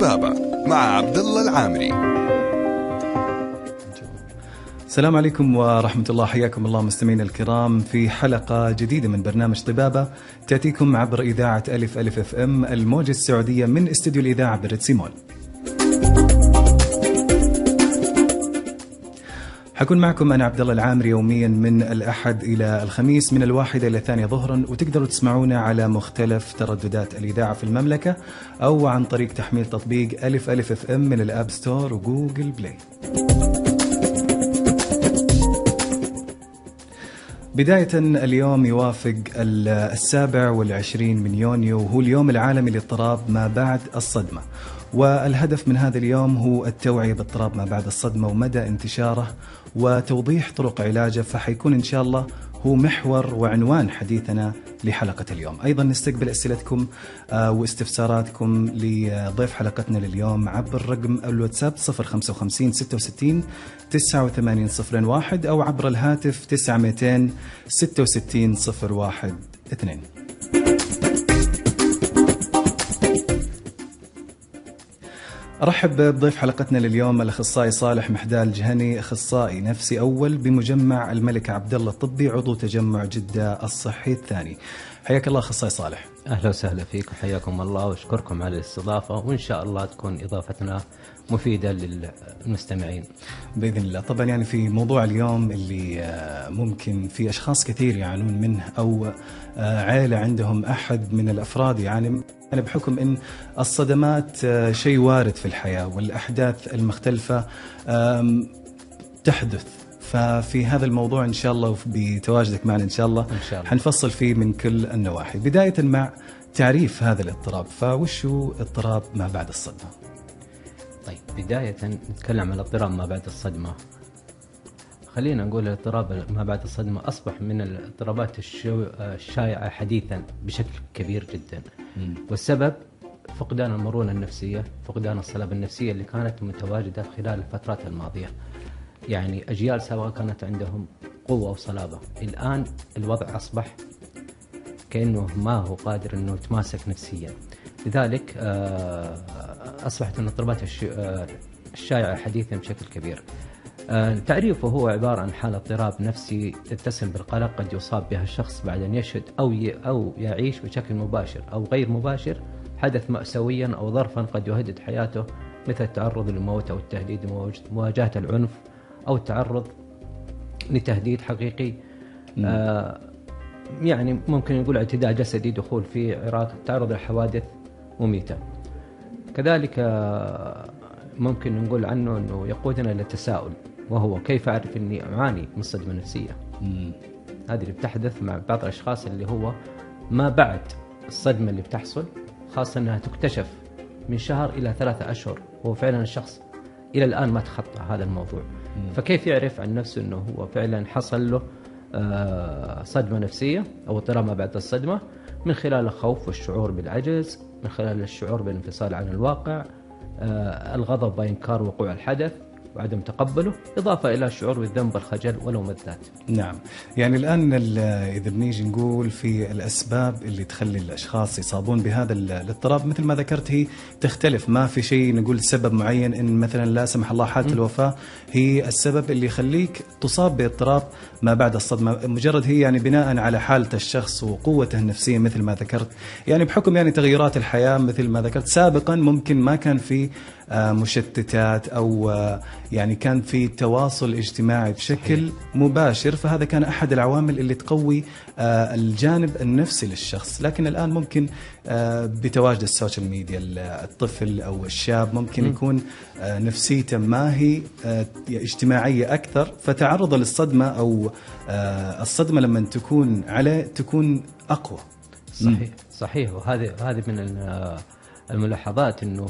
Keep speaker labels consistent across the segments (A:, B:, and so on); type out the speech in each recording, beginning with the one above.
A: طبابة مع عبد الله العامري.
B: السلام عليكم ورحمة الله، حياكم الله مستمعينا الكرام في حلقة جديدة من برنامج طبابة تأتيكم عبر إذاعة ألف ألف اف ام الموجة السعودية من استوديو الإذاعة بريتسي مول. حكون معكم أنا عبد الله العامري يوميا من الأحد إلى الخميس من 1 إلى 2 ظهرا، وتقدروا تسمعونا على مختلف ترددات الإذاعة في المملكة أو عن طريق تحميل تطبيق ألف ألف اف ام من الأب ستور وجوجل بلاي. بداية اليوم يوافق 27 من يونيو، وهو اليوم العالمي للاضطراب ما بعد الصدمة، والهدف من هذا اليوم هو التوعية باضطراب ما بعد الصدمة ومدى انتشاره وتوضيح طرق علاجه، فحيكون إن شاء الله هو محور وعنوان حديثنا لحلقة اليوم. أيضا نستقبل أسئلتكم واستفساراتكم لضيف حلقتنا لليوم عبر رقم الواتساب 055 66 89 01 أو عبر الهاتف 900 66 01 2. أرحب بضيف حلقتنا لليوم الأخصائي صالح محدال جهني، أخصائي نفسي أول بمجمع الملك عبد الله الطبي، عضو تجمع جدة الصحي الثاني. حياك الله أخصائي صالح.
C: أهلا وسهلا فيك وحياكم الله وأشكركم على الاستضافة، وإن شاء الله تكون إضافتنا مفيدة للمستمعين
B: بإذن الله. طبعا يعني في موضوع اليوم اللي ممكن في أشخاص كثير يعانون منه أو عائلة عندهم أحد من الأفراد يعني بحكم أن الصدمات شيء وارد في الحياة والأحداث المختلفة تحدث، ففي هذا الموضوع إن شاء الله بتواجدك معنا إن شاء الله حنفصل فيه من كل النواحي. بداية مع تعريف هذا الاضطراب، فوش هو اضطراب ما بعد الصدمة؟
C: طيب بداية نتكلم عن الاضطراب ما بعد الصدمة. خلينا نقول الاضطراب ما بعد الصدمة أصبح من الاضطرابات الشائعة حديثا بشكل كبير جدا، والسبب فقدان المرونة النفسية، فقدان الصلابة النفسية اللي كانت متواجدة خلال الفترات الماضية. يعني أجيال سابقة كانت عندهم قوة وصلابة، الآن الوضع أصبح كأنه ما هو قادر أنه يتماسك نفسيا، لذلك أصبحت الاضطرابات الشائعة حديثا بشكل كبير. تعريفه هو عبارة عن حالة اضطراب نفسي تتصل بالقلق قد يصاب بها الشخص بعد أن يشهد أو يعيش بشكل مباشر أو غير مباشر حدث مأساويا أو ظرفا قد يهدد حياته، مثل التعرض للموت أو التهديد، مواجهة العنف أو التعرض لتهديد حقيقي. يعني ممكن نقول اعتداء جسدي، دخول في عراق، تعرض لحوادث مميتة. كذلك ممكن نقول عنه أنه يقودنا للتساؤل، وهو كيف أعرف أني أعاني من صدمة نفسية؟ هذه اللي بتحدث مع بعض الأشخاص اللي هو ما بعد الصدمة اللي بتحصل، خاصة أنها تكتشف من شهر إلى 3 أشهر، هو فعلا الشخص إلى الآن ما تخطى هذا الموضوع. فكيف يعرف عن نفسه أنه هو فعلا حصل له صدمة نفسية أو اضطراب ما بعد الصدمة؟ من خلال الخوف والشعور بالعجز، من خلال الشعور بالانفصال عن الواقع، الغضب وإنكار وقوع الحدث وعدم تقبله، إضافة إلى الشعور بالذنب والخجل ولوم الذات.
B: نعم، يعني الآن إذا بنيجي نقول في الأسباب اللي تخلي الأشخاص يصابون بهذا الاضطراب، مثل ما ذكرت هي تختلف، ما في شيء نقول سبب معين إن مثلا لا سمح الله حالة الوفاة هي السبب اللي يخليك تصاب باضطراب ما بعد الصدمة، مجرد هي يعني بناء على حالة الشخص وقوته النفسية مثل ما ذكرت، يعني بحكم يعني تغيرات الحياة مثل ما ذكرت سابقا ممكن ما كان في مشتتات أو يعني كان في تواصل اجتماعي بشكل مباشر، فهذا كان أحد العوامل اللي تقوي الجانب النفسي للشخص. لكن الآن ممكن بتواجد السوشيال ميديا الطفل أو الشاب ممكن يكون نفسيته ما هي اجتماعية أكثر، فتعرض للصدمة أو الصدمة لما تكون أقوى.
C: صحيح. وهذه من الملاحظات إنه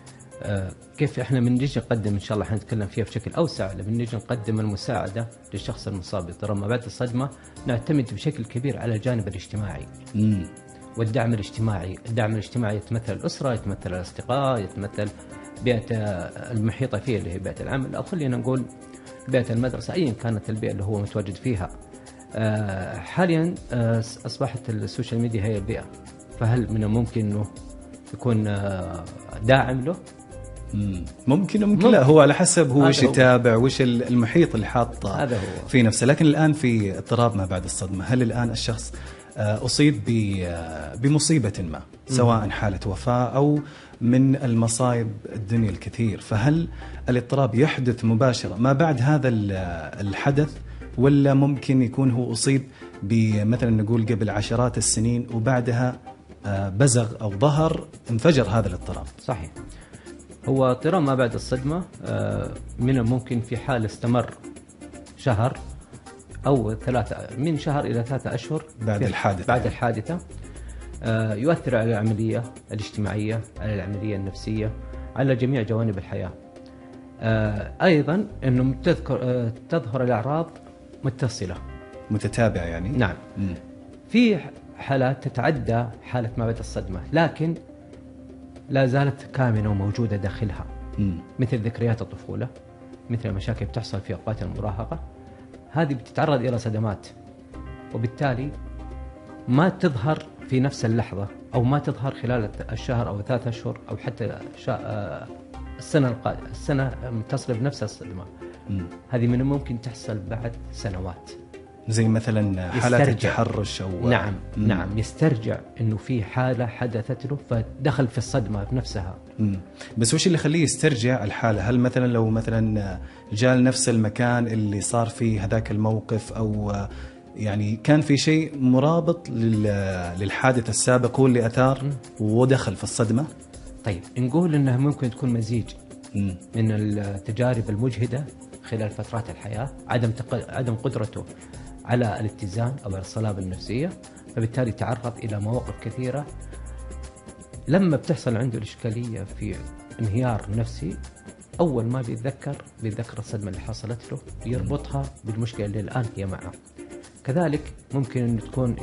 C: كيف احنا بنجي نقدم، ان شاء الله حنتكلم فيها بشكل اوسع، لما نجي نقدم المساعده للشخص المصاب باضطراب ما بعد الصدمه نعتمد بشكل كبير على الجانب الاجتماعي والدعم الاجتماعي. الدعم الاجتماعي يتمثل الاسره، يتمثل الاصدقاء، يتمثل بيئه المحيطه فيه اللي هي بيئه العمل، او خلينا نقول بيئه المدرسه، ايا كانت البيئه اللي هو متواجد فيها. حاليا اصبحت السوشيال ميديا هي البيئه، فهل من الممكن انه يكون داعم له؟
B: ممكن لا، هو على حسب هو وش
C: هذا هو.
B: يتابع، وش المحيط اللي حاطه
C: هذا هو.
B: في نفسه. لكن الآن في اضطراب ما بعد الصدمة، هل الآن الشخص أصيب بمصيبة ما، سواء حالة وفاة أو من المصايب الدنيا الكثير، فهل الاضطراب يحدث مباشرة ما بعد هذا الحدث، ولا ممكن يكون هو أصيب بمثلا نقول قبل عشرات السنين وبعدها بزغ أو ظهر انفجر هذا الاضطراب؟
C: صحيح. هو اضطراب ما بعد الصدمة من الممكن في حال استمر شهر أو من شهر إلى 3 أشهر
B: بعد
C: الحادثة يؤثر على العملية الاجتماعية، على العملية النفسية، على جميع جوانب الحياة. أيضا أنه تظهر الأعراض متصلة
B: متتابعة يعني.
C: نعم. في حالات تتعدى حالة ما بعد الصدمة، لكن لا زالت كامنة وموجودة داخلها، مثل ذكريات الطفولة، مثل مشاكل بتحصل في أوقات المراهقة. هذه بتتعرض إلى صدمات، وبالتالي ما تظهر في نفس اللحظة، أو ما تظهر خلال الشهر أو 3 أشهر أو حتى السنة متصلة بنفس الصدمة. هذه من الممكن تحصل بعد سنوات،
B: زي مثلا حالات التحرش أو
C: نعم يسترجع أنه في حالة حدثت له فدخل في الصدمة بنفسها.
B: بس وش اللي يخليه يسترجع الحالة؟ هل مثلا لو مثلا جاء لنفس المكان اللي صار فيه هذاك الموقف، أو يعني كان في شيء مرابط للحادث السابق هو اللي أثار ودخل في الصدمة؟
C: طيب نقول أنها ممكن تكون مزيج من التجارب المجهدة خلال فترات الحياة، عدم قدرته على الاتزان أو الصلابة النفسية، فبالتالي تعرض إلى مواقف كثيرة. لما بتحصل عنده الإشكالية في انهيار نفسي، أول ما بيتذكر الصدمة اللي حصلت له، يربطها بالمشكلة اللي الآن هي معه. كذلك ممكن أن تكون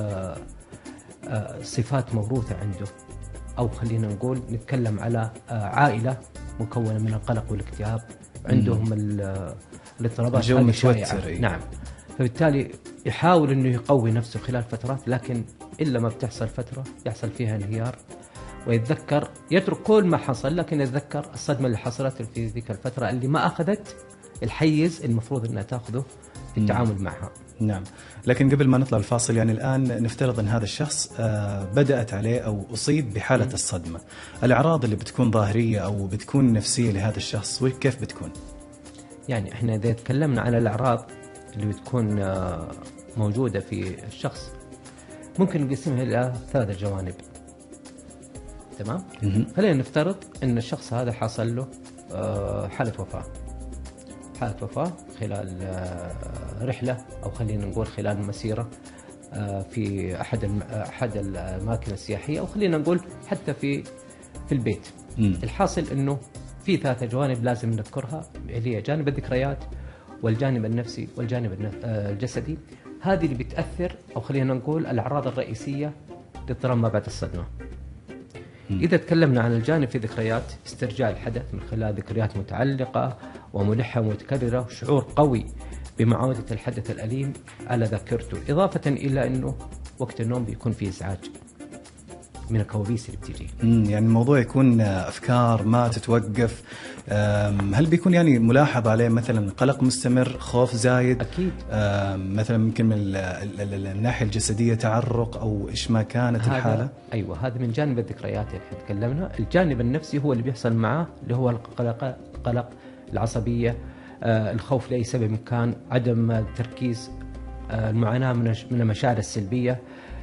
C: صفات موروثة عنده، أو خلينا نقول نتكلم على عائلة مكونة من القلق والاكتئاب، عندهم الاضطرابات
B: هذه شائعة.
C: نعم. فبالتالي يحاول أنه يقوي نفسه خلال فترات، لكن إلا ما بتحصل فترة يحصل فيها انهيار، ويتذكر، يترك كل ما حصل، لكن يتذكر الصدمة اللي حصلت في ذيك الفترة اللي ما أخذت الحيز المفروض أنها تأخذه في التعامل معها.
B: نعم. لكن قبل ما نطلع الفاصل، يعني الآن نفترض أن هذا الشخص بدأت عليه أو أصيب بحالة الصدمة، الأعراض اللي بتكون ظاهرية أو بتكون نفسية لهذا الشخص وكيف بتكون؟
C: يعني إحنا إذا تكلمنا عن الأعراض اللي بتكون موجودة في الشخص، ممكن نقسمها إلى 3 جوانب. تمام؟ خلينا نفترض أن الشخص هذا حصل له حالة وفاة خلال رحلة، أو خلينا نقول خلال مسيرة في أحد الأماكن السياحية، أو خلينا نقول حتى في البيت. الحاصل أنه في 3 جوانب لازم نذكرها، اللي هي جانب الذكريات والجانب النفسي والجانب الجسدي. هذه اللي بتأثر، أو خلينا نقول الأعراض الرئيسية لاضطراب ما بعد الصدمة. إذا تكلمنا عن الجانب في ذكريات، استرجاع الحدث من خلال ذكريات متعلقة وملحة ومتكررة، وشعور قوي بمعاودة الحدث الأليم على ذاكرته، إضافة إلى أنه وقت النوم بيكون فيه إزعاج من الكوابيس اللي بتيجي.
B: يعني الموضوع يكون أفكار ما تتوقف. هل بيكون يعني ملاحظ عليه مثلا قلق مستمر، خوف زايد؟
C: أكيد.
B: مثلا ممكن من الناحية الجسدية تعرق أو إيش ما كانت الحالة؟
C: أيوة، هذا من جانب الذكريات اللي تكلمنا. الجانب النفسي هو اللي بيحصل معه، اللي هو القلق، العصبية، الخوف لأي سبب كان، عدم التركيز، المعاناة من المشاعر السلبية،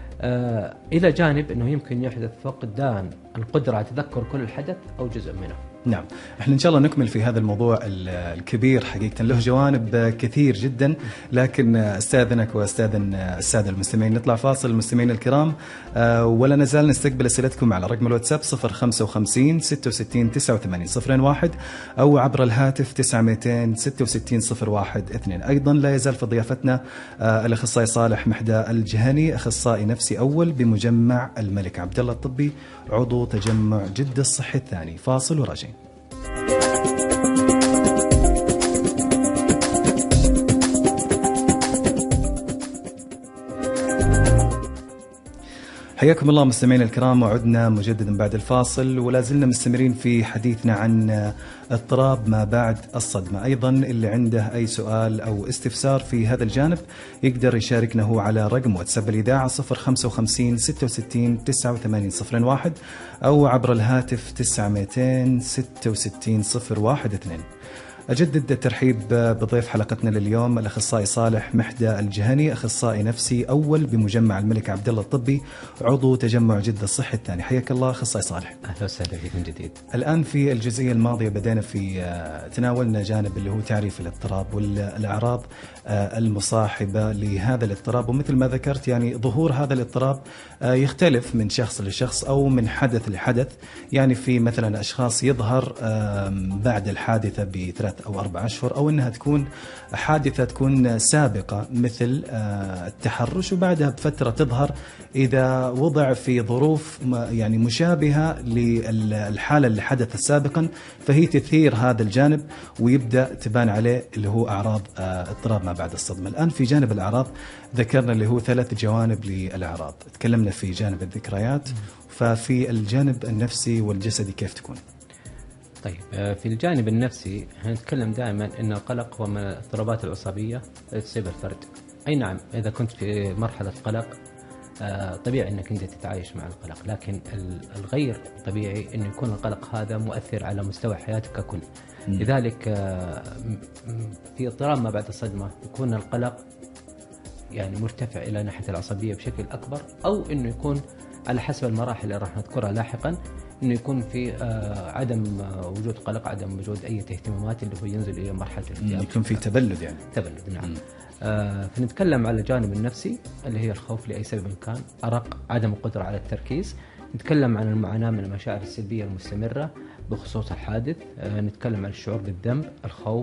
C: إلى جانب أنه يمكن يحدث فقدان القدرة على تذكر كل الحدث أو جزء منه.
B: نعم. احنا ان شاء الله نكمل في هذا الموضوع الكبير، حقيقة له جوانب كثير جدا، لكن استاذنك واستاذن السادة المستمعين نطلع فاصل. المستمعين الكرام، ولا نزال نستقبل اسئلتكم على رقم الواتساب 055 66 89 01 او عبر الهاتف 900 66 01 2. ايضا لا يزال في ضيافتنا الاخصائي صالح محدى الجهني، اخصائي نفسي اول بمجمع الملك عبدالله الطبي، عضو تجمع جدة الصحي الثاني. فاصل وراجعين. حياكم الله مستمعينا الكرام، وعدنا مجددا بعد الفاصل، ولا زلنا مستمرين في حديثنا عن اضطراب ما بعد الصدمة. أيضا اللي عنده أي سؤال أو استفسار في هذا الجانب يقدر يشاركنا هو على رقم واتساب الإذاعة 055 66 89 01 أو عبر الهاتف 900 66 012. أجدد الترحيب بضيف حلقتنا لليوم الأخصائي صالح محدى الجهني، أخصائي نفسي أول بمجمع الملك عبدالله الطبي، عضو تجمع جدة الصحي الثاني. حياك الله أخصائي صالح.
C: أهلا وسهلا فيك من جديد.
B: الآن في الجزئية الماضية بدأنا في تناولنا جانب اللي هو تعريف الاضطراب والأعراض المصاحبة لهذا الاضطراب، ومثل ما ذكرت يعني ظهور هذا الاضطراب يختلف من شخص لشخص أو من حدث لحدث. يعني في مثلا أشخاص يظهر بعد الحادثة ب3 أو 4 أشهر، أو أنها تكون حادثة تكون سابقة مثل التحرش، وبعدها بفترة تظهر إذا وضع في ظروف يعني مشابهة للحالة اللي حدثت سابقا، فهي تثير هذا الجانب ويبدأ تبان عليه اللي هو أعراض اضطراب ما بعد الصدمة. الآن في جانب الأعراض ذكرنا اللي هو 3 جوانب للأعراض، تكلمنا في جانب الذكريات، ففي الجانب النفسي والجسدي كيف تكون؟
C: طيب في الجانب النفسي نتكلم دائما أن القلق هو من الاضطرابات العصبية التي تصيب الفرد. أي نعم، إذا كنت في مرحلة قلق طبيعي أنك أنت تتعايش مع القلق، لكن الغير طبيعي أن يكون القلق هذا مؤثر على مستوى حياتك ككل. لذلك في اضطراب ما بعد الصدمة يكون القلق يعني مرتفع إلى ناحية العصبية بشكل أكبر، أو أنه يكون على حسب المراحل اللي راح نذكرها لاحقا، انه يكون في عدم وجود قلق، عدم وجود اي اهتمامات، اللي هو ينزل الى مرحله الاكتئاب،
B: يكون في تبلد يعني
C: تبلد. نعم. فنتكلم على الجانب النفسي اللي هي الخوف لاي سبب كان، ارق، عدم القدره على التركيز. نتكلم عن المعاناه من المشاعر السلبيه المستمره بخصوص الحادث. نتكلم عن الشعور بالذنب، الخوف،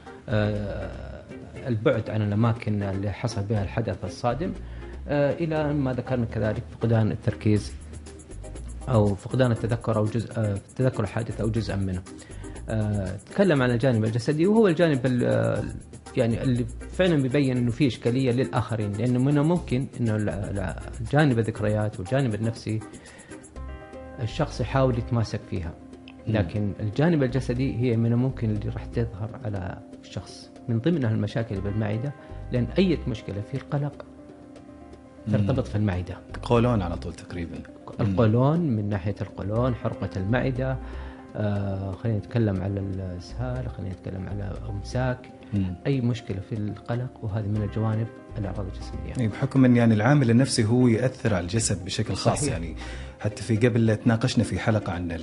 C: البعد عن الاماكن اللي حصل بها الحدث الصادم، الى ما ذكرنا كذلك فقدان التركيز أو فقدان التذكر أو تذكر الحادث أو جزءا منه. تكلم عن الجانب الجسدي، وهو الجانب يعني اللي فعلا بيبين إنه فيه إشكالية للآخرين، لأنه منه ممكن إنه الجانب الذكريات والجانب النفسي الشخص يحاول يتماسك فيها، لكن الجانب الجسدي هي منه ممكن اللي راح تظهر على الشخص، من ضمنها المشاكل بالمعدة، لأن أي مشكلة في القلق ترتبط في المعدة.
B: قولون على طول تقريبا.
C: القولون، من ناحية القولون، حرقة المعدة، خلينا نتكلم على الإسهال، خلينا نتكلم على إمساك، أي مشكلة في القلق، وهذه من الجوانب الأعراض الجسدية.
B: بحكم أن يعني العامل النفسي هو يأثر على الجسد بشكل خاص. صحيح. يعني حتى في قبل تناقشنا في حلقة عن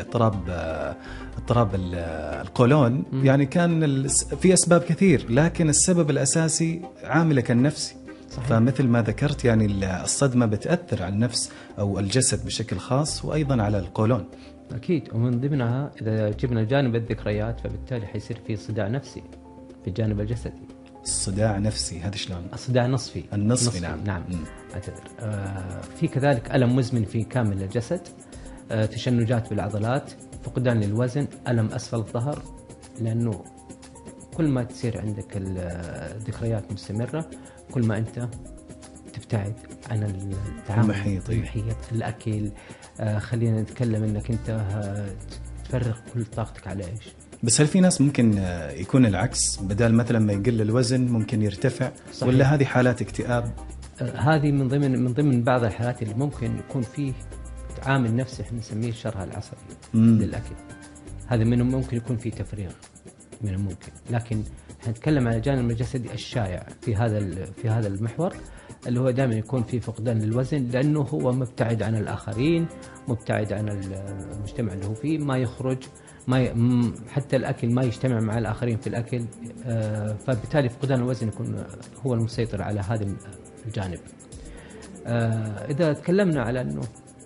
B: اضطراب القولون، يعني كان في أسباب كثير، لكن السبب الأساسي عاملك النفسي. صحيح. فمثل ما ذكرت يعني الصدمة بتأثر على النفس أو الجسد بشكل خاص، وأيضا على القولون.
C: أكيد، ومن ضمنها إذا جبنا جانب الذكريات فبالتالي حيصير في صداع نفسي في الجانب الجسدي.
B: الصداع نفسي هذا شلون؟
C: الصداع نصفي.
B: النصفي.
C: نعم. أعتذر. في كذلك ألم مزمن في كامل الجسد، تشنجات بالعضلات، فقدان للوزن، ألم أسفل الظهر، لأنه كل ما تصير عندك الذكريات مستمرة كل ما أنت تبتعد عن التعامل المحيط، الأكل. خلينا نتكلم أنك أنت تفرغ كل طاقتك على إيش.
B: بس هل في ناس ممكن يكون العكس، بدل مثلا ما يقل الوزن ممكن يرتفع؟ صحيح. ولا هذه حالات اكتئاب؟
C: هذه من ضمن بعض الحالات اللي ممكن يكون فيه عامل نفسي احنا نسميه الشره العصبي للأكل. هذا منه ممكن يكون فيه تفريغ من الممكن، لكن نتكلم عن الجانب الجسدي الشائع في هذا المحور، اللي هو دائما يكون في فقدان للوزن، لأنه هو مبتعد عن الآخرين، مبتعد عن المجتمع اللي هو فيه، ما يخرج، حتى الأكل ما يجتمع مع الآخرين في الأكل، فبالتالي فقدان الوزن يكون هو المسيطر على هذا الجانب. إذا تكلمنا على أنه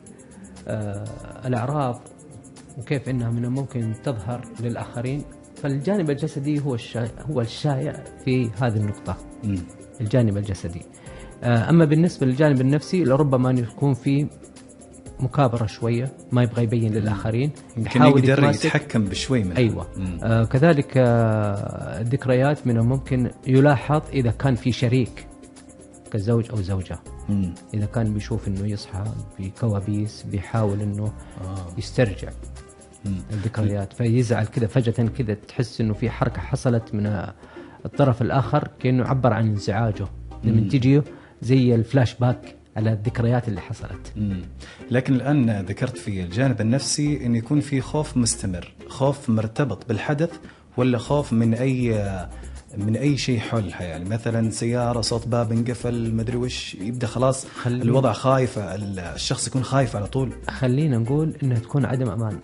C: الأعراض وكيف أنها من الممكن تظهر للآخرين، فالجانب الجسدي هو الشائع في هذه النقطة. الجانب الجسدي. أما بالنسبة للجانب النفسي لربما أن يكون في مكابرة شوية، ما يبغى يبين للآخرين،
B: يمكن يقدر يتحكم بشوي منه.
C: أيوة. كذلك الذكريات من الممكن يلاحظ إذا كان في شريك كزوج أو زوجة. إذا كان بيشوف إنه يصحى بكوابيس بيحاول إنه يسترجع الذكريات، فيزعل كذا فجأة كذا، تحس إنه في حركة حصلت من الطرف الآخر كأنه عبر عن انزعاجه لما تجيه زي الفلاش باك على الذكريات اللي حصلت.
B: لكن الآن ذكرت في الجانب النفسي إن يكون في خوف مستمر، خوف مرتبط بالحدث ولا خوف من أي شيء حولها، يعني مثلا سيارة صوت باب انقفل مدري وش، يبدأ خلاص الوضع خايف، الشخص يكون خايف على طول.
C: خلينا نقول إنها تكون عدم أمان.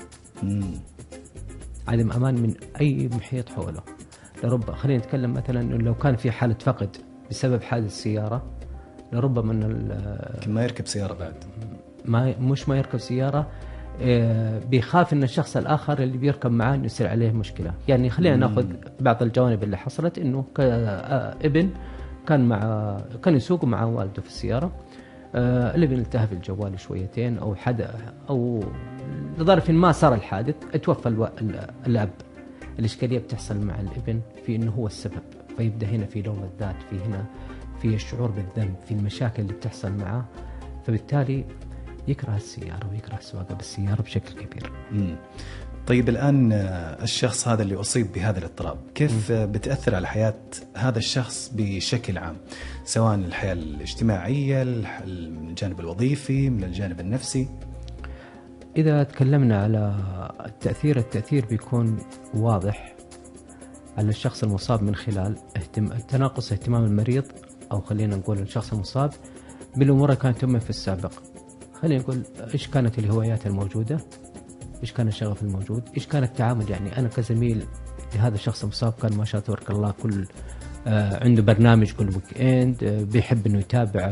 C: عدم أمان من أي محيط حوله. خلينا نتكلم مثلا إنه لو كان في حالة فقد بسبب حادث سيارة، لربما
B: ما يركب سيارة بعد،
C: ما يركب سيارة، بيخاف ان الشخص الاخر اللي بيركب معاه يصير عليه مشكله. يعني خلينا ناخذ بعض الجوانب اللي حصلت. انه ابن كان يسوق مع والده في السياره، الابن التهى الجوال شويتين او لظرف ما صار الحادث، اتوفى الاب. الاشكاليه بتحصل مع الابن في انه هو السبب، فيبدا هنا في لوم الذات، في الشعور بالذنب، في المشاكل اللي بتحصل معه، فبالتالي يكره السيارة ويكره السواقة بالسيارة بشكل كبير.
B: طيب الآن الشخص هذا اللي أصيب بهذا الاضطراب كيف بتأثر على حياة هذا الشخص بشكل عام، سواء الحياة الاجتماعية، الجانب الوظيفي، من الجانب النفسي؟
C: إذا تكلمنا على التأثير بيكون واضح على الشخص المصاب من خلال تناقص اهتمام المريض، أو خلينا نقول الشخص المصاب بالأمور اللي كانت تمه في السابق. خلينا نقول إيش كانت الهوايات الموجودة، إيش كان الشغف الموجود، إيش كان التعامل. يعني أنا كزميل لهذا الشخص المصاب كان ما شاء تبارك الله عنده برنامج كل ويك إند، بيحب إنه يتابع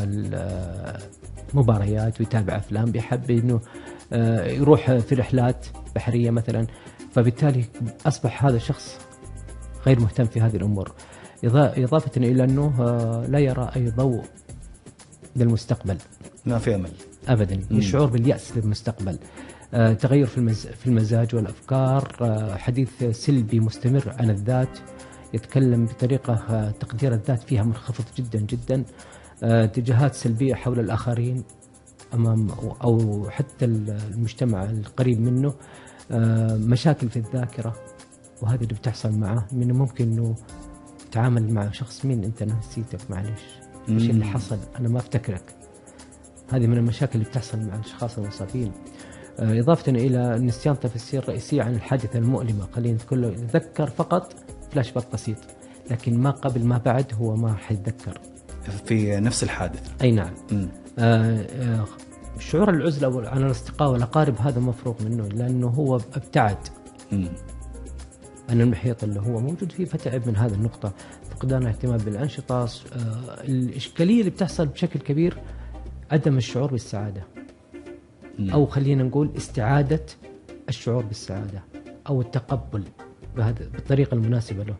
C: المباريات ويتابع أفلام، بيحب إنه يروح في رحلات بحرية مثلا. فبالتالي أصبح هذا الشخص غير مهتم في هذه الأمور، إضافة إلى أنه لا يرى أي ضوء للمستقبل،
B: ما في أمل
C: أبدا. الشعور باليأس للمستقبل، تغير في المزاج والأفكار، حديث سلبي مستمر عن الذات، يتكلم بطريقة تقدير الذات فيها منخفض جدا جدا، اتجاهات سلبية حول الآخرين أمام أو حتى المجتمع القريب منه، مشاكل في الذاكرة. وهذه اللي بتحصل معه، من ممكن أنه تعامل مع شخص، مين أنت، نسيتك، معلش إيش اللي حصل، أنا ما أفتكرك. هذه من المشاكل اللي بتحصل مع الأشخاص المصابين. إضافة إلى نسيان تفاصيل رئيسية عن الحادثة المؤلمة. خلينا نقول له يتذكر فقط فلاش باك بسيط، لكن ما قبل ما بعد هو ما حيتذكر
B: في نفس الحادث.
C: أي نعم. شعور العزلة عن الأصدقاء والأقارب هذا مفروغ منه، لأنه هو ابتعد عن المحيط اللي هو موجود فيه، فتعب من هذه النقطة. فقدان الاهتمام بالأنشطة. الإشكالية اللي بتحصل بشكل كبير عدم الشعور بالسعادة، أو خلينا نقول استعادة الشعور بالسعادة أو التقبل بالطريقة المناسبة له.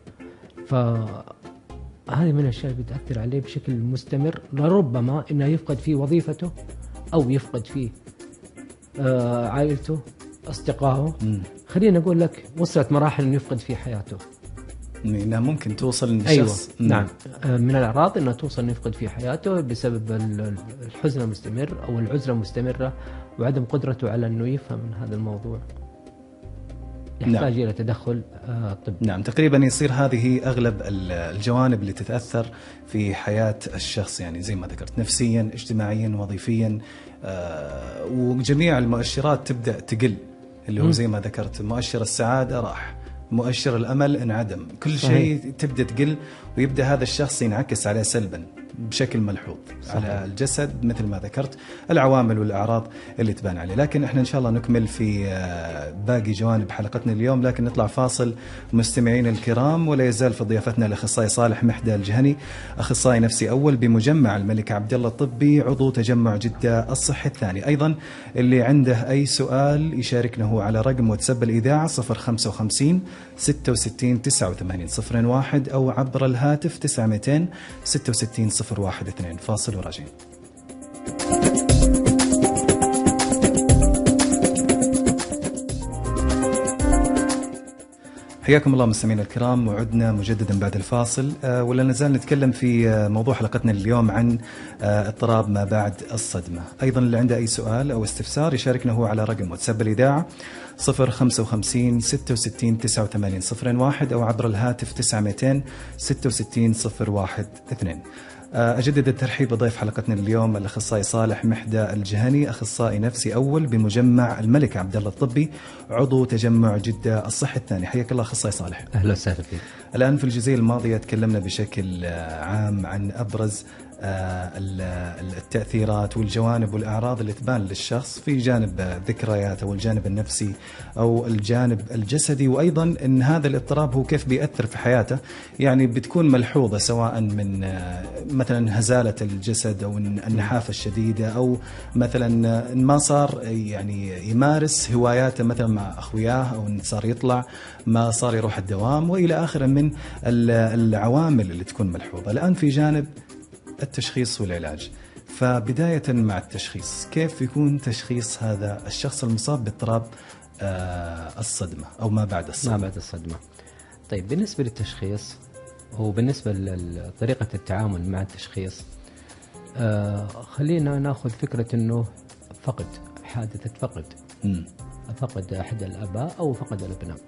C: فهذه من الأشياء اللي بتأثر عليه بشكل مستمر، لربما إنه يفقد فيه وظيفته، أو يفقد فيه عائلته، أصدقائه. خلينا نقول لك وصلت مراحل إنه يفقد فيه حياته،
B: إنها ممكن توصل للشخص.
C: أيوة. نعم، من الأعراض إنه توصل إنه يفقد فيه حياته بسبب الحزن المستمر أو العزلة المستمرة، وعدم قدرته على إنه يفهم من هذا الموضوع، يحتاج إلى تدخل طبي.
B: نعم، تقريبا يصير هذه أغلب الجوانب اللي تتأثر في حياة الشخص، يعني زي ما ذكرت، نفسيا، اجتماعيا، وظيفيا، وجميع المؤشرات تبدأ تقل، اللي هو زي ما ذكرت، مؤشر السعادة راح، مؤشر الأمل انعدم، كل شيء تبدأ تقل، ويبدأ هذا الشخص ينعكس عليه سلبا بشكل ملحوظ. صحيح. على الجسد مثل ما ذكرت، العوامل والأعراض اللي تبان عليه. لكن احنا إن شاء الله نكمل في باقي جوانب حلقتنا اليوم، لكن نطلع فاصل مستمعين الكرام. ولا يزال في ضيافتنا الأخصائي صالح محدى الجهني، أخصائي نفسي أول بمجمع الملك عبد الله الطبي، عضو تجمع جدة الصحي الثاني. أيضا اللي عنده أي سؤال يشاركنا هو على رقم واتساب الإذاعة 055 66 89 01، أو عبر الهاتف 900 66 012. فاصل وراجعين. حياكم الله مستمعينا الكرام، وعدنا مجددا بعد الفاصل، ولا نزال نتكلم في موضوع حلقتنا اليوم عن اضطراب ما بعد الصدمة. أيضا اللي عنده أي سؤال أو استفسار يشاركنا هو على رقم واتساب الإذاعة 055 66 89 01 أو عبر الهاتف 9200 66 012. أجدد الترحيب بضيف حلقتنا اليوم الأخصائي صالح محدى الجهني، أخصائي نفسي أول بمجمع الملك عبدالله الطبي، عضو تجمع جدة الصحة الثاني. حياك الله أخصائي صالح.
C: أهلا وسهلا فيك.
B: الآن في الجزئية الماضية تكلمنا بشكل عام عن أبرز التأثيرات والجوانب والأعراض اللي تبان للشخص في جانب ذكرياته والجانب النفسي أو الجانب الجسدي، وأيضا أن هذا الاضطراب هو كيف بيأثر في حياته. يعني بتكون ملحوظة سواء من مثلا هزالة الجسد أو النحافة الشديدة، أو مثلا ما صار يعني يمارس هواياته مثلا مع أخوياه، أو صار يطلع ما صار يروح الدوام، وإلى آخره من العوامل اللي تكون ملحوظة. الآن في جانب التشخيص والعلاج. فبداية مع التشخيص، كيف يكون تشخيص هذا الشخص المصاب باضطراب الصدمة أو ما بعد الصدمة؟
C: ما بعد الصدمة. طيب بالنسبة للتشخيص وبالنسبة لطريقة التعامل مع التشخيص، خلينا ناخذ فكرة أنه فقد، حادثة فقد أحد الآباء أو فقد الأبناء.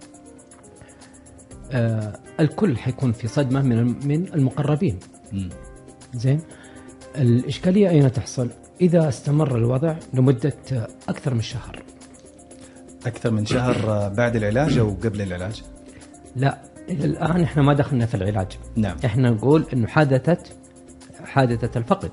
C: الكل حيكون في صدمة من المقربين. زين، الإشكالية أين تحصل؟ إذا استمر الوضع لمدة أكثر من شهر. أكثر من شهر
B: بعد العلاج أو قبل العلاج؟
C: لا، إلى الآن إحنا ما دخلنا في العلاج.
B: نعم.
C: إحنا نقول إنه حادثة الفقد.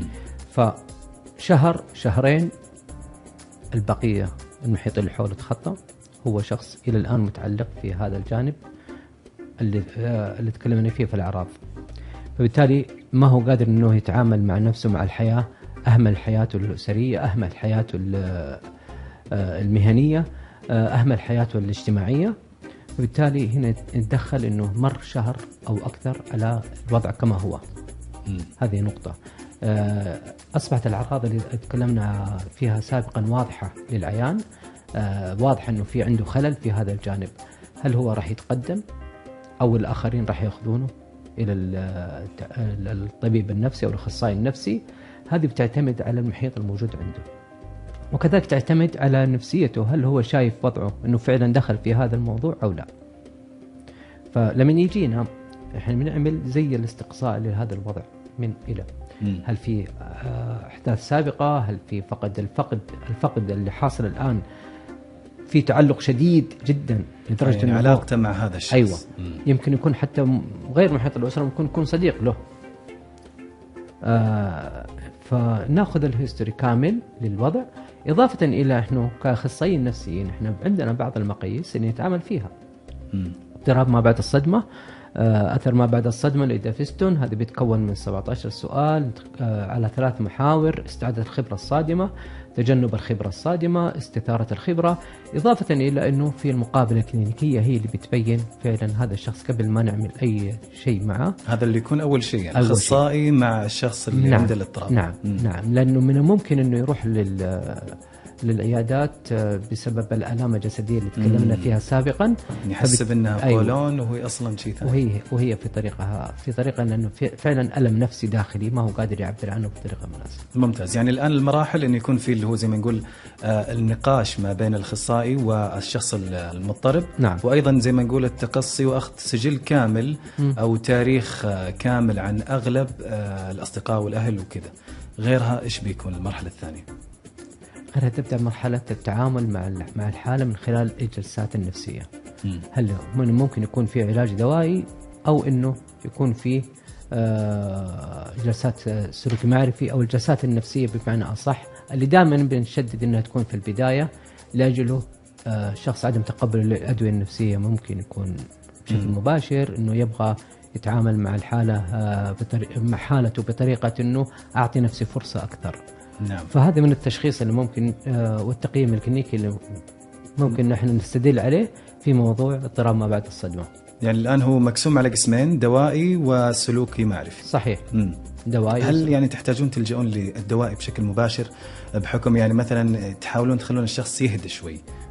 C: فشهر شهرين، البقية المحيط اللي حوله تخطى، هو شخص إلى الآن متعلق في هذا الجانب اللي تكلمنا فيه في الأعراض. فبالتالي ما هو قادر أنه يتعامل مع نفسه، مع الحياة، أهمل حياته الأسرية، أهمل حياته المهنية، أهمل حياته الاجتماعية. فبالتالي هنا يتدخل أنه مر شهر أو أكثر على الوضع كما هو. هذه نقطة. أصبحت الأعراض اللي تكلمنا فيها سابقا واضحة للعيان، واضح أنه في عنده خلل في هذا الجانب. هل هو راح يتقدم أو الآخرين راح يأخذونه إلى الطبيب النفسي أو الأخصائي النفسي؟ هذه بتعتمد على المحيط الموجود عنده، وكذلك تعتمد على نفسيته. هل هو شايف وضعه أنه فعلا دخل في هذا الموضوع أو لا؟ فلما يجينا إحنا بنعمل زي الاستقصاء لهذا الوضع من إلى. هل في أحداث سابقة؟ هل في الفقد اللي حاصل الآن في تعلق شديد جدا لدرجة
B: يعني علاقته مع هذا الشخص؟
C: أيوة. يمكن يكون حتى غير محيط الأسرة، ممكن يكون صديق له. فناخذ الهيستوري كامل للوضع، إضافة إلى إحنا كأخصائيين نفسيين إحنا عندنا بعض المقاييس اللي نتعامل فيها. اضطراب ما بعد الصدمة، أثر ما بعد الصدمة الإيدافستون، هذا بيتكون من 17 سؤال على 3 محاور: استعادة الخبرة الصادمة، تجنب الخبرة الصادمة، استثارة الخبرة، إضافة إلى أنه في المقابلة الكلينيكية هي اللي بتبين فعلا هذا الشخص قبل ما نعمل أي شيء معه.
B: هذا اللي يكون أول شيء، يعني أخصائي مع الشخص اللي عنده الاضطراب.
C: نعم، لأنه من الممكن أنه يروح للعيادات بسبب الآلام الجسدية اللي تكلمنا فيها سابقا،
B: يحسب أنها قولون وهي أصلا شيء ثاني،
C: وهي في طريقة لأنه فعلا ألم نفسي داخلي ما هو قادر يعبر عنه بطريقة مناسبة.
B: ممتاز. يعني الآن المراحل أن يكون في اللي هو زي ما نقول النقاش ما بين الأخصائي والشخص المضطرب.
C: نعم.
B: وأيضا زي ما نقول التقصي وأخذ سجل كامل أو تاريخ كامل عن أغلب الأصدقاء والأهل وكذا. غيرها إيش بيكون المرحلة الثانية؟
C: غيرها تبدأ مرحلة التعامل مع الحالة من خلال الجلسات النفسية. هل ممكن يكون في علاج دوائي أو إنه يكون في جلسات سلوكي معرفي أو الجلسات النفسية بمعنى أصح، اللي دائما بنشدد إنها تكون في البداية لأجله شخص عدم تقبل الأدوية النفسية ممكن يكون بشكل مباشر إنه يبغى يتعامل مع الحالة مع حالته بطريقة إنه أعطي نفسي فرصة أكثر.
B: نعم.
C: فهذا من التشخيص اللي ممكن والتقييم الكلينيكي اللي ممكن نحن نستدل عليه في موضوع اضطراب ما بعد الصدمة.
B: يعني الآن هو مقسوم على قسمين: دوائي وسلوكي معرفي.
C: صحيح. دوائي.
B: هل يعني تحتاجون تلجؤون للدوائي بشكل مباشر بحكم يعني مثلا تحاولون تخلون الشخص يهدى شوي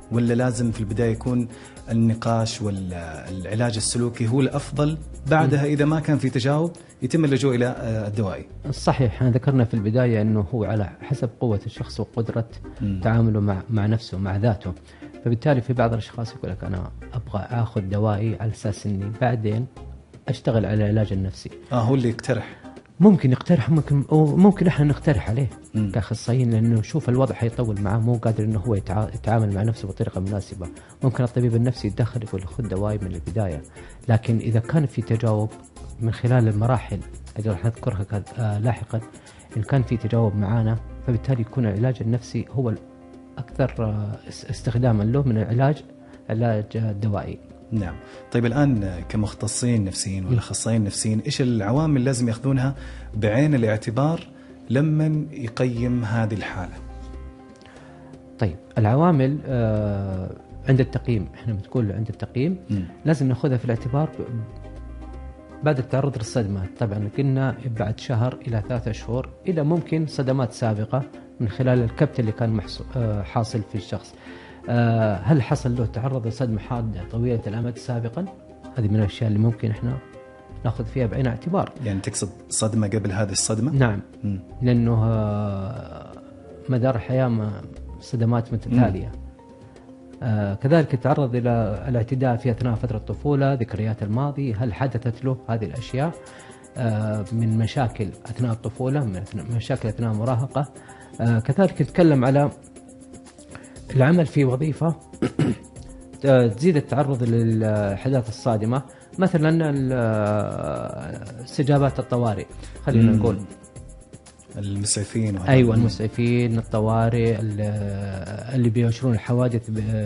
B: ولا لازم في البداية يكون النقاش والعلاج السلوكي هو الأفضل، بعدها إذا ما كان في تجاوب يتم اللجوء إلى الدوائي؟
C: صحيح، احنا ذكرنا في البداية أنه هو على حسب قوة الشخص وقدرة تعامله مع نفسه مع ذاته. فبالتالي في بعض الأشخاص يقول لك أنا أبغى أخذ دوائي على أساس أني بعدين أشتغل على العلاج النفسي.
B: هو اللي يقترح،
C: ممكن يقترح، ممكن احنا نقترح عليه كاخصائيين، لانه شوف الوضع حيطول معاه، مو قادر انه هو يتعامل مع نفسه بطريقه مناسبه. ممكن الطبيب النفسي يتدخل يقول خذ دواء من البدايه. لكن اذا كان في تجاوب من خلال المراحل اللي راح نذكرها لاحقا، ان كان في تجاوب معانا، فبالتالي يكون العلاج النفسي هو الاكثر استخداما له من العلاج الدوائي.
B: نعم. طيب الآن كمختصين نفسيين والأخصائيين النفسيين، إيش العوامل لازم يأخذونها بعين الاعتبار لمن يقيم هذه الحالة؟
C: طيب العوامل عند التقييم، احنا بتقول عند التقييم لازم نأخذها في الاعتبار بعد التعرض للصدمة. طبعا قلنا بعد شهر إلى 3 شهور، إلى ممكن صدمات سابقة من خلال الكبت اللي كان حاصل في الشخص. هل حصل له تعرض لصدمة حادة طويلة الأمد سابقا؟ هذه من الأشياء اللي ممكن إحنا نأخذ فيها بعين الاعتبار.
B: يعني تقصد صدمة قبل هذه الصدمة؟
C: نعم. لأنه مدار الحياة صدمات متتالية. كذلك تعرض إلى الاعتداء في أثناء فترة الطفولة، ذكريات الماضي، هل حدثت له هذه الأشياء من مشاكل أثناء الطفولة، من مشاكل أثناء المراهقة. كذلك نتكلم على العمل في وظيفة تزيد التعرض للحدث الصادمة، مثلا استجابات الطوارئ، خلينا نقول
B: المسعفين.
C: أيوة المسعفين، الطوارئ اللي بينشرون الحوادث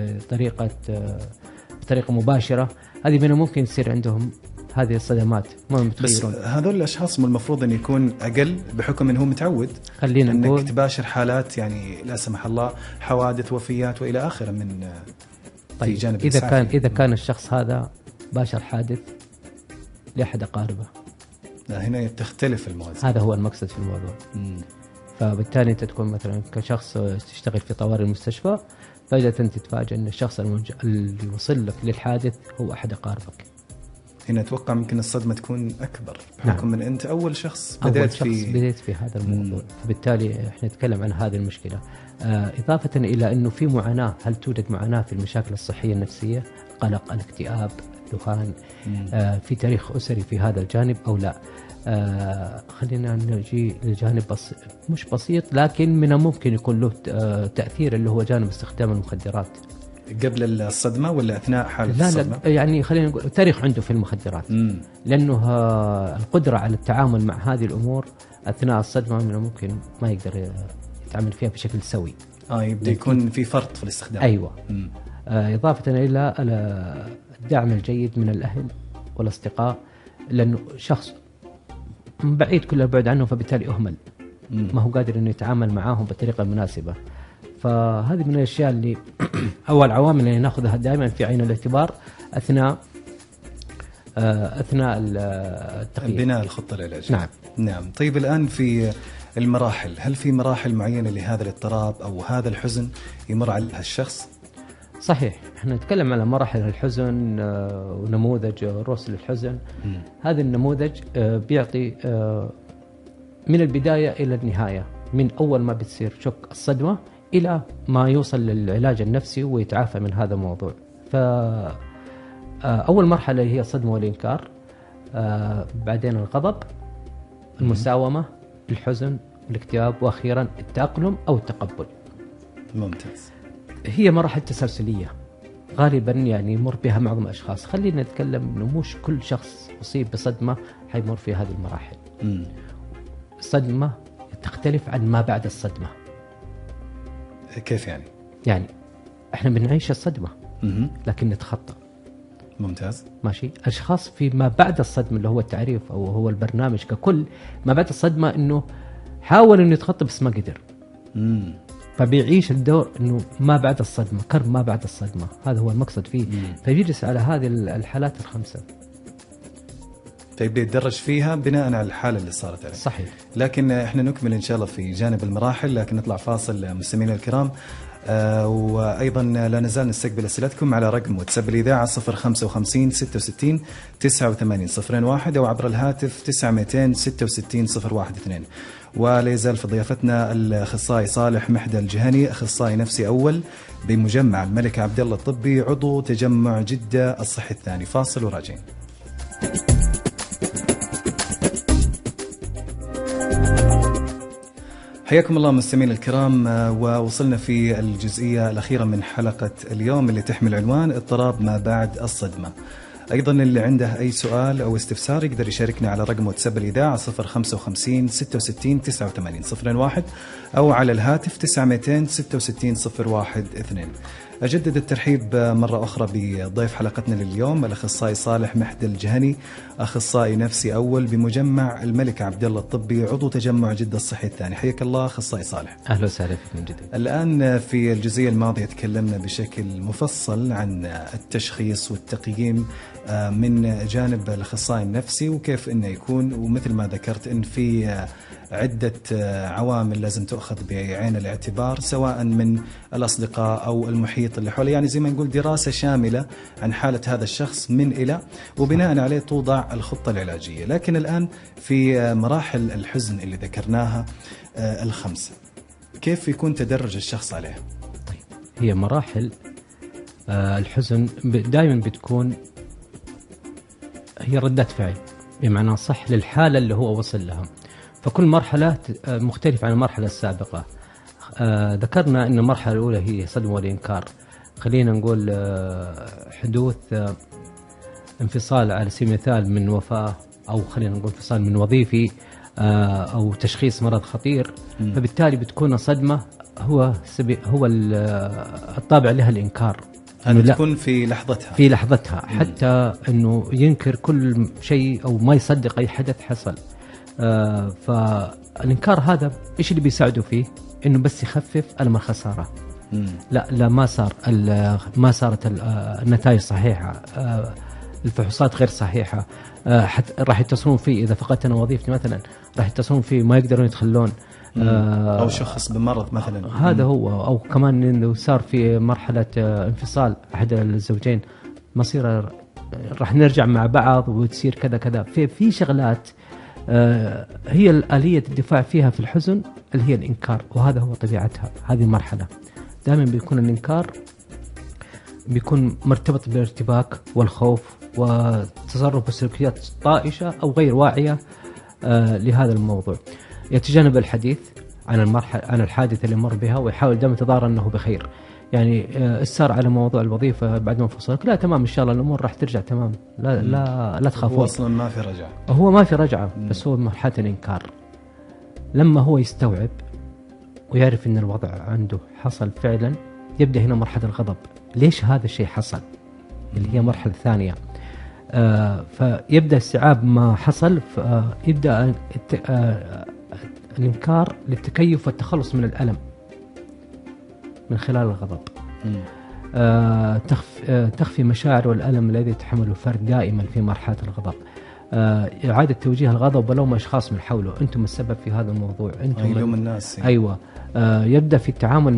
C: بطريقة مباشرة، هذه من الممكن يصير عندهم هذه الصدمات.
B: بس هذول الأشخاص المفروض أن يكون أقل بحكم أنه متعود،
C: خلينا
B: أنك
C: نقول
B: تباشر حالات يعني لا سمح الله حوادث، وفيات وإلى آخره من
C: طيب
B: في جانب
C: إذا كان الشخص هذا باشر حادث لأحد أقاربه،
B: هنا تختلف الموازين.
C: هذا هو المقصد في الموضوع. فبالتالي أنت تكون مثلا كشخص تشتغل في طوارئ المستشفى، فجأة أنت تتفاجأ أن الشخص اللي وصل لك للحادث هو أحد أقاربك.
B: هنا أتوقع ممكن الصدمة تكون أكبر بحكم من أنت أول شخص بديت
C: في هذا الموضوع. فبالتالي إحنا نتكلم عن هذه المشكلة. إضافة إلى أنه في معاناة، هل توجد معاناة في المشاكل الصحية النفسية، قلق، الاكتئاب، ذهان، في تاريخ أسري في هذا الجانب أو لا؟ خلينا نجي لجانب مش بسيط، لكن من الممكن يكون له تأثير، اللي هو جانب استخدام المخدرات.
B: قبل الصدمة ولا أثناء حالة الصدمة؟
C: لا يعني خلينا نقول تاريخ عنده في المخدرات. لأنه القدرة على التعامل مع هذه الأمور أثناء الصدمة من الممكن ما يقدر يتعامل فيها بشكل سوي.
B: يبدأ يكون في فرط في الاستخدام.
C: أيوة. إضافة إلى الدعم الجيد من الأهل والأصدقاء، لأنه شخص بعيد كل البعد عنه، فبالتالي أهمل، ما هو قادر إنه يتعامل معاهم بالطريقة المناسبة. فهذه من الأشياء اللي أو العوامل اللي نأخذها دائما في عين الاعتبار أثناء التقييم،
B: بناء الخطة العلاجية. نعم. طيب الآن في المراحل، هل في مراحل معينة لهذا الاضطراب أو هذا الحزن يمر عليها الشخص؟
C: صحيح، احنا نتكلم على مراحل الحزن ونموذج روس للحزن. هذا النموذج بيعطي من البداية إلى النهاية، من أول ما بتصير شك الصدمة إلى ما يوصل للعلاج النفسي ويتعافى من هذا الموضوع. فأول مرحلة هي الصدمة والإنكار، بعدين الغضب، المساومة، الحزن، الاكتئاب، وأخيرا التأقلم أو التقبل.
B: ممتاز.
C: هي مراحل تسلسلية غالبا يعني يمر بها معظم الأشخاص. خلينا نتكلم إنه مش كل شخص يصيب بصدمة حيمر في هذه المراحل. الصدمة تختلف عن ما بعد الصدمة.
B: كيف يعني؟
C: يعني احنا بنعيش الصدمة لكن نتخطى.
B: ممتاز.
C: ماشي. أشخاص في ما بعد الصدمة اللي هو التعريف أو هو البرنامج ككل، ما بعد الصدمة إنه حاول إنه يتخطى بس ما قدر. فبيعيش الدور إنه ما بعد الصدمة، كرب ما بعد الصدمة، هذا هو المقصد فيه. فيجلس على هذه الحالات الخمسة،
B: طيب يتدرج فيها بناء على الحالة اللي صارت عليه.
C: صحيح.
B: لكن احنا نكمل إن شاء الله في جانب المراحل، لكن نطلع فاصل مستمعينا الكرام. وأيضا لا نزال نستقبل أسئلتكم على رقم واتساب الإذاعة 055 66 89 01 أو عبر الهاتف 900 66 012. ولا يزال في ضيافتنا الأخصائي صالح محدى الجهني، أخصائي نفسي أول بمجمع الملك عبد الله الطبي، عضو تجمع جدة الصحي الثاني. فاصل وراجعين. حياكم الله مستمعينا الكرام، ووصلنا في الجزئية الأخيرة من حلقة اليوم اللي تحمل عنوان اضطراب ما بعد الصدمة. أيضا اللي عنده أي سؤال أو استفسار يقدر يشاركنا على رقم واتساب الإذاعة 055 66 89 01 أو على الهاتف 900 66 012. أجدد الترحيب مرة أخرى بضيف حلقتنا لليوم الأخصائي صالح محدى الجهني، أخصائي نفسي أول بمجمع الملك عبد الله الطبي، عضو تجمع جدة الصحي الثاني. حياك الله أخصائي صالح.
C: أهلا وسهلا فيك من جديد.
B: الآن في الجزئية الماضية تكلمنا بشكل مفصل عن التشخيص والتقييم من جانب الأخصائي النفسي وكيف إنه يكون، ومثل ما ذكرت إن في عدة عوامل لازم تأخذ بعين الاعتبار سواء من الأصدقاء أو المحيط اللي حوله، يعني زي ما نقول دراسة شاملة عن حالة هذا الشخص من إلى، وبناء عليه توضع الخطة العلاجية. لكن الآن في مراحل الحزن اللي ذكرناها الخمسة، كيف يكون تدرج الشخص عليها؟
C: طيب، هي مراحل الحزن دائما بتكون هي ردة فعل بمعنى صح للحالة اللي هو وصل لها، فكل مرحلة مختلفة عن المرحلة السابقة. ذكرنا أن المرحلة الأولى هي صدمة والإنكار، خلينا نقول حدوث انفصال على سبيل المثال من وفاة، أو خلينا نقول انفصال من وظيفي، أو تشخيص مرض خطير، فبالتالي بتكون الصدمة هو الطابع لها الإنكار،
B: أنه تكون في لحظتها
C: حتى أنه ينكر كل شيء أو ما يصدق أي حدث حصل. فالإنكار هذا إيش اللي بيساعده فيه؟ إنه بس يخفف ألم الخسارة. لا ما صارت النتائج صحيحة، الفحوصات غير صحيحة، راح يتصلون فيه إذا فقدت أنا وظيفتي مثلا، راح يتصلون فيه ما يقدرون يتخلون،
B: أو شخص بمرض مثلا.
C: هذا هو، أو كمان إنه صار في مرحلة انفصال أحد الزوجين، مصير راح نرجع مع بعض وتصير كذا كذا. في شغلات هي الآلية الدفاع فيها في الحزن اللي هي الإنكار، وهذا هو طبيعتها. هذه المرحلة دائما بيكون الإنكار بيكون مرتبط بالارتباك والخوف وتصرف بسلوكيات طائشة أو غير واعية لهذا الموضوع. يتجنب الحديث عن الحادثة اللي مر بها، ويحاول دائما يتظاهر أنه بخير. يعني السار على موضوع الوظيفة بعد ما انفصلت، لا تمام إن شاء الله الأمور راح ترجع تمام، لا تخافون.
B: هو أصلا ما في رجعة،
C: هو ما في رجعة، بس هو مرحلة الإنكار. لما هو يستوعب ويعرف أن الوضع عنده حصل فعلا، يبدأ هنا مرحلة الغضب. ليش هذا الشيء حصل؟ اللي هي مرحلة ثانية. فيبدأ استيعاب ما حصل، فيبدأ الإنكار للتكيف والتخلص من الألم من خلال الغضب. تخفي مشاعر والألم الذي يتحمله الفرد دائما في مرحلة الغضب. إعادة توجيه الغضب ولوم أشخاص من حوله، أنتم السبب في هذا الموضوع، أنتم
B: يلوم الناس.
C: أيوة. يبدأ في التعامل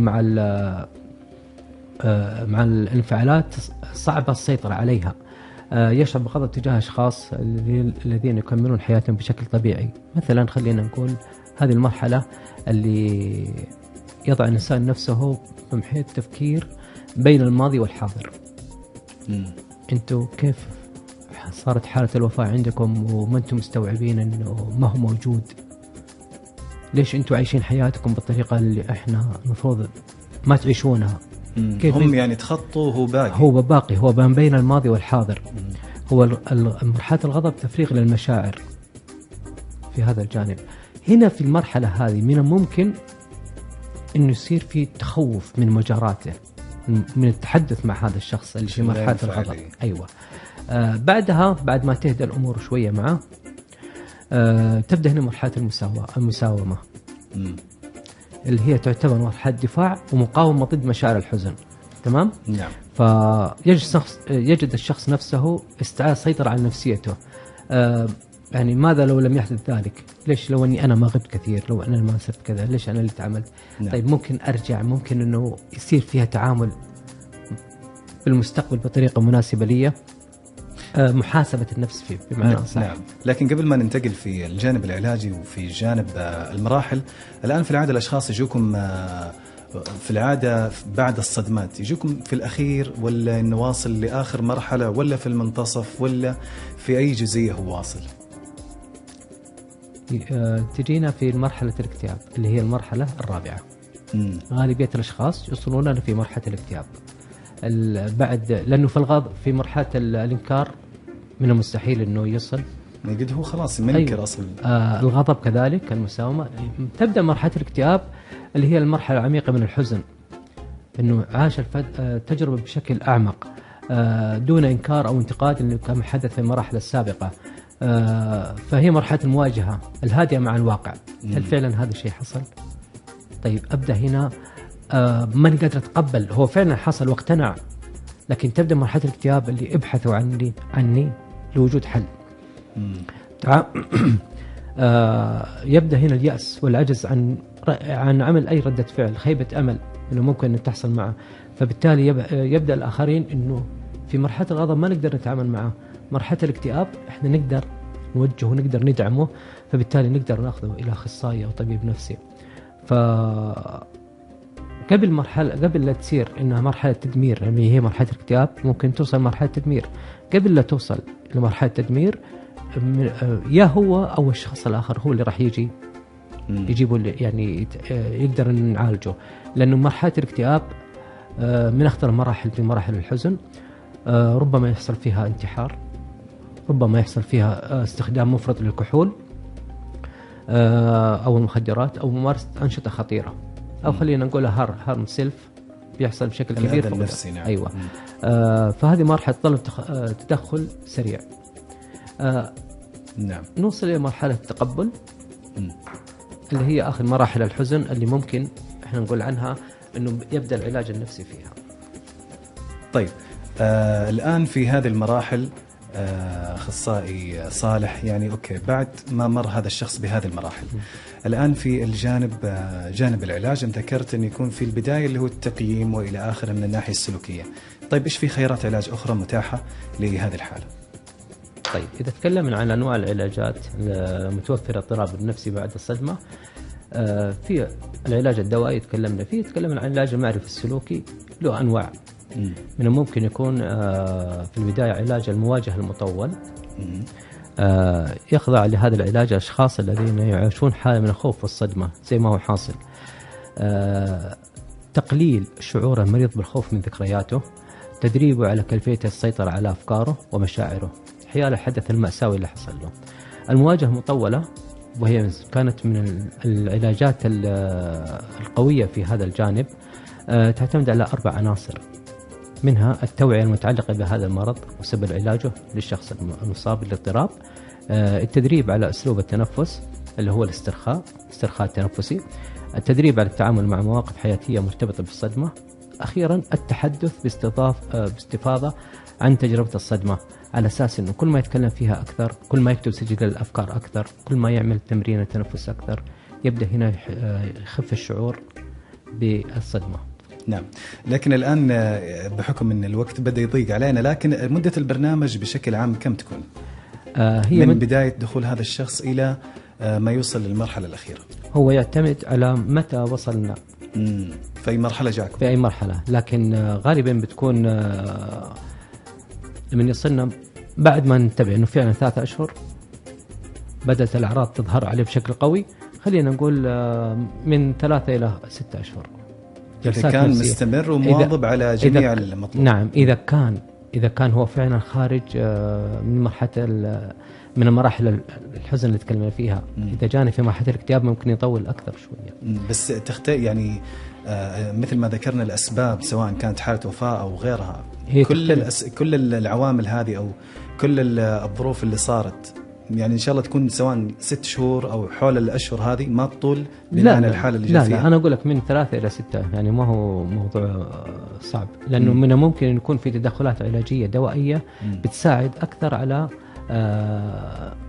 C: مع الانفعالات صعبة السيطرة عليها. يشعر بغضب تجاه أشخاص الذين يكملون حياتهم بشكل طبيعي. مثلا خلينا نقول هذه المرحلة اللي يضع الإنسان نفسه في محيط تفكير بين الماضي والحاضر. أنتوا كيف صارت حالة الوفاة عندكم وما أنتم مستوعبين أنه ما هو موجود؟ ليش أنتوا عايشين حياتكم بالطريقة اللي إحنا المفروض ما تعيشونها؟
B: كيف هم يعني تخطوا؟
C: هو باقي هو بين الماضي والحاضر. هو مرحلة الغضب تفريغ للمشاعر في هذا الجانب. هنا في المرحلة هذه من الممكن أنه يصير في تخوف من مجاراته، من التحدث مع هذا الشخص اللي في مرحلة الغضب. أيوة. بعدها بعد ما تهدأ الأمور شوية معه، تبدأ هنا مرحلة المساومة اللي هي تعتبر مرحلة دفاع ومقاومة ضد مشاعر الحزن. تمام؟
B: نعم.
C: يجد الشخص نفسه استعادة سيطرة على نفسيته. يعني ماذا لو لم يحدث ذلك؟ ليش لو اني انا ما غبت كثير، لو انا ما صرت كذا، ليش انا اللي تعاملت؟
B: نعم.
C: طيب ممكن ارجع، ممكن انه يصير فيها تعامل بالمستقبل بطريقه مناسبه لي، محاسبه النفس فيه بمعنى صح.
B: نعم. لكن قبل ما ننتقل في الجانب العلاجي وفي جانب المراحل، الان في العاده الاشخاص يجوكم في العاده بعد الصدمات يجوكم في الاخير، ولا انه واصل لاخر مرحله، ولا في المنتصف، ولا في اي جزئيه هو واصل؟
C: تجينا في مرحله الاكتئاب اللي هي المرحله الرابعه. غالبيه الاشخاص يوصلون لنا في مرحله الاكتئاب بعد، لانه في الغضب في مرحله الانكار من المستحيل انه يصل،
B: قد هو خلاص منكر. أيوة. اصلا
C: الغضب كذلك، المساومه. تبدا مرحله الاكتئاب اللي هي المرحله العميقه من الحزن، انه عاش التجربه بشكل اعمق دون انكار او انتقاد كما حدث في المراحل السابقه. فهي مرحله المواجهه الهادئه مع الواقع. هل فعلا هذا الشيء حصل؟ طيب ابدا هنا ماني قادر اتقبل، هو فعلا حصل واقتنع، لكن تبدا مرحله الاكتئاب اللي ابحثوا عني لوجود حل. يبدا هنا اليأس والعجز عن عمل اي رده فعل، خيبه امل انه ممكن ان تحصل معه. فبالتالي يبدا الاخرين انه في مرحله الغضب ما نقدر نتعامل معه، مرحله الاكتئاب احنا نقدر نوجهه ونقدر ندعمه، فبالتالي نقدر ناخذه الى اخصائي او طبيب نفسي. ف قبل لا تصير انها مرحله تدمير، يعني هي مرحله الاكتئاب، ممكن توصل مرحله تدمير. قبل لا توصل لمرحله تدمير، يا هو او الشخص الاخر هو اللي راح يجي يجيبه، يعني يقدر نعالجه. لانه مرحله الاكتئاب من اخطر المراحل في مراحل الحزن. ربما يحصل فيها انتحار، ربما يحصل فيها استخدام مفرط للكحول او المخدرات، او ممارسه انشطه خطيره، او خلينا نقول هارم سيلف بيحصل بشكل كبير في
B: النفسي. نعم.
C: ايوه. فهذه مرحله تطلب تدخل سريع.
B: نعم.
C: نوصل الى مرحله التقبل اللي هي اخر مراحل الحزن، اللي ممكن احنا نقول عنها انه يبدا العلاج النفسي فيها.
B: طيب الان في هذه المراحل اخصائي صالح، يعني اوكي بعد ما مر هذا الشخص بهذه المراحل، الان في الجانب جانب العلاج، انت ذكرت ان يكون في البدايه اللي هو التقييم والى اخره من الناحيه السلوكيه. طيب ايش في خيارات علاج اخرى متاحه لهذه الحاله؟
C: طيب اذا تكلمنا عن انواع العلاجات المتوفره اضطراب النفسي بعد الصدمه، في العلاج الدوائي تكلمنا فيه، تكلمنا عن العلاج المعرفي السلوكي، له انواع. من الممكن يكون في البدايه علاج المواجهه المطول، يخضع لهذا العلاج الاشخاص الذين يعيشون حاله من الخوف والصدمه زي ما هو حاصل. تقليل شعور المريض بالخوف من ذكرياته، تدريبه على كيفيه السيطره على افكاره ومشاعره حيال الحدث المأساوي اللي حصل له. المواجهه المطوله وهي كانت من العلاجات القويه في هذا الجانب، تعتمد على 4 عناصر، منها التوعية المتعلقة بهذا المرض وسبب علاجه للشخص المصاب بالاضطراب، التدريب على أسلوب التنفس اللي هو الاسترخاء التنفسي، التدريب على التعامل مع مواقف حياتية مرتبطة بالصدمة، أخيرا التحدث باستفاضة عن تجربة الصدمة، على أساس أنه كل ما يتكلم فيها أكثر، كل ما يكتب سجل الأفكار أكثر، كل ما يعمل تمرين التنفس أكثر، يبدأ هنا يخف الشعور بالصدمة.
B: نعم. لكن الآن بحكم أن الوقت بدأ يضيق علينا، لكن مدة البرنامج بشكل عام كم تكون؟ هي من بداية دخول هذا الشخص إلى ما يوصل للمرحلة الأخيرة؟
C: هو يعتمد على متى وصلنا
B: في أي مرحلة جاكم؟
C: في أي مرحلة، لكن غالبا بتكون لمن يصلنا بعد ما نتبع أنه فعلا 3 أشهر بدأت الأعراض تظهر عليه بشكل قوي، خلينا نقول من 3 إلى 6 أشهر.
B: إذا كان مستمر ومواظب على جميع المطلوب.
C: نعم، إذا كان هو فعلا خارج من مرحلة من المراحل الحزن اللي تكلمنا فيها. إذا جاني في مرحلة الاكتئاب ممكن يطول أكثر شوية.
B: بس يعني مثل ما ذكرنا الأسباب، سواء كانت حالة وفاة أو غيرها، كل العوامل هذه أو كل الظروف اللي صارت، يعني إن شاء الله تكون سواء 6 شهور أو حول الأشهر هذه ما تطول بناء على الحالة اللي جاء فيها.
C: لا، أنا أقول لك من 3 إلى 6، يعني ما هو موضوع صعب، لأنه من الممكن أن يكون في تدخلات علاجية دوائية بتساعد أكثر على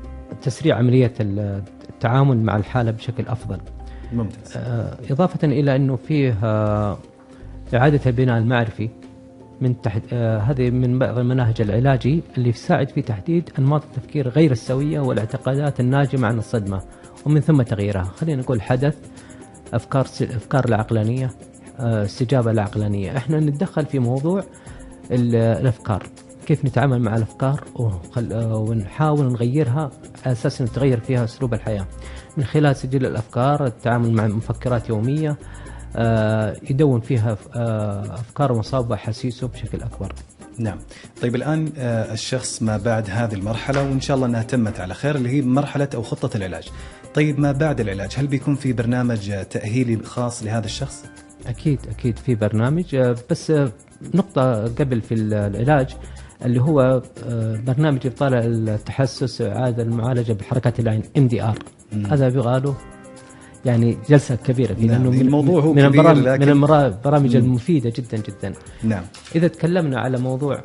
C: تسريع عملية التعامل مع الحالة بشكل أفضل.
B: ممتاز.
C: إضافة إلى أنه فيه إعادة البناء المعرفي من هذه من بعض المناهج العلاجي اللي يساعد في تحديد أنماط التفكير غير السوية والاعتقادات الناجمة عن الصدمة ومن ثم تغييرها. خلينا نقول حدث، أفكار العقلانية، استجابة العقلانية. احنا نتدخل في موضوع الأفكار، كيف نتعامل مع الأفكار ونحاول نغيرها على أساس نتغير فيها أسلوب الحياة من خلال سجل الأفكار، التعامل مع مفكرات يومية يدون فيها أفكار ومصاب وأحاسيسه بشكل أكبر.
B: نعم. طيب الآن الشخص ما بعد هذه المرحلة، وإن شاء الله أنها تمت على خير، اللي هي مرحلة أو خطة العلاج. طيب ما بعد العلاج، هل بيكون في برنامج تأهيلي خاص لهذا الشخص؟
C: أكيد في برنامج، بس نقطة قبل في العلاج اللي هو برنامج إبطال التحسس إعادة المعالجة بحركات العين MDR. هذا بيغاله يعني جلسة كبيرة فيه،
B: نعم.
C: لأنه
B: الموضوع هو
C: من
B: كبير،
C: من البرامج المفيدة جدا جدا.
B: نعم.
C: إذا تكلمنا على موضوع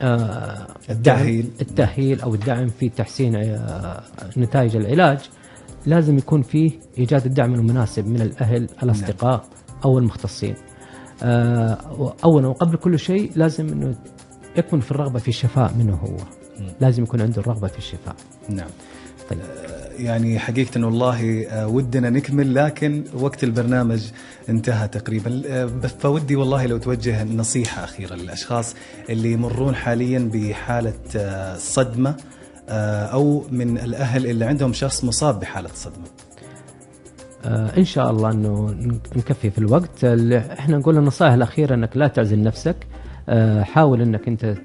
C: التأهيل أو الدعم في تحسين نتائج العلاج، لازم يكون فيه إيجاد الدعم المناسب من الأهل، الأصدقاء أو المختصين. أولا وقبل كل شيء لازم أنه يكون في الرغبة في الشفاء منه هو. لازم يكون عنده الرغبة في الشفاء.
B: نعم.
C: طيب.
B: يعني حقيقة والله ودنا نكمل، لكن وقت البرنامج انتهى تقريبا. فودي والله لو توجه نصيحة أخيرة للأشخاص اللي يمرون حاليا بحالة صدمة، أو من الأهل اللي عندهم شخص مصاب بحالة صدمة.
C: إن شاء الله أنه نكفي في الوقت. إحنا نقول النصائح الأخيرة أنك لا تعزل نفسك. حاول أنك أنت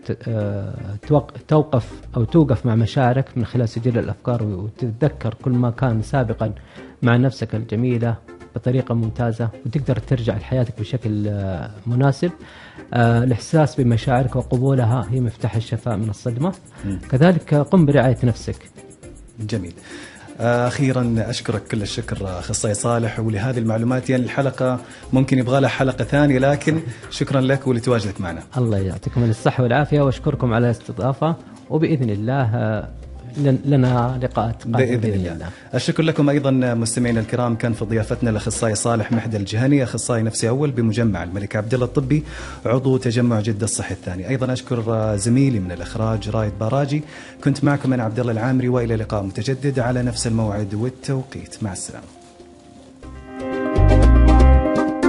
C: توقف مع مشاعرك من خلال سجل الأفكار، وتتذكر كل ما كان سابقا مع نفسك الجميلة بطريقة ممتازة، وتقدر ترجع لحياتك بشكل مناسب. الإحساس بمشاعرك وقبولها هي مفتاح الشفاء من الصدمة. كذلك قم برعاية نفسك.
B: جميل. أخيرا أشكرك كل الشكر أخصائي صالح، ولهذه المعلومات. يعني الحلقة ممكن يبغى لها حلقة ثانية، لكن شكرا لك ولتواجدك معنا.
C: الله يعطيكم الصحة والعافية، وأشكركم على الاستضافة، وبإذن الله لنا لقاءات قادمة بإذن الله.
B: الشكر لكم أيضا مستمعينا الكرام. كان في ضيافتنا الأخصائي صالح محدى الجهني، أخصائي نفسي أول بمجمع الملك عبدالله الطبي، عضو تجمع جدة الصحي الثاني. أيضا أشكر زميلي من الإخراج رايد باراجي. كنت معكم أنا عبد الله العامري، وإلى لقاء متجدد على نفس الموعد والتوقيت. مع السلامة.